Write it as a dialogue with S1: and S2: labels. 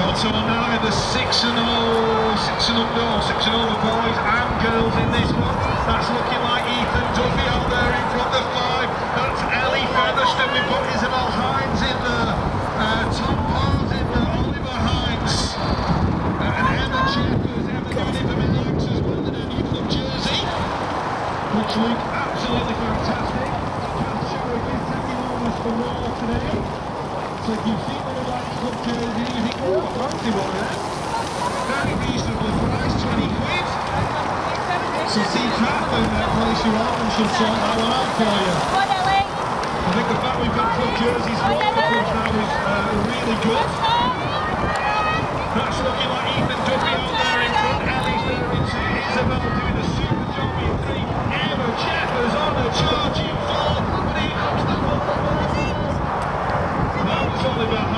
S1: Moto now in the 6 and over boys and girls in this one. That's looking like Ethan Duffy out there in front of 5. That's Ellie Featherstone. We've got Isabel Hines in there, Tom Pars in there, Oliver Hines, and Emma Jeffers. Emma doing it for Minnax as well in her new club jersey, which look absolutely fantastic. Just show again, taking orders for more today. So if you've seen one of that club jersey, you think, oh, I fancy one of them. Very reasonable price, 20 quid. So see Kathleen there, place you out and she'll sort that one out for you. I think the fact we've got club jerseys for all the clubs now is really good. That's looking like Ethan Duffy out there in front, Ellie's there in 2, Isabel doing a super job in 3, Emma Jeffers on a charging 4, but here comes the ball. That was all about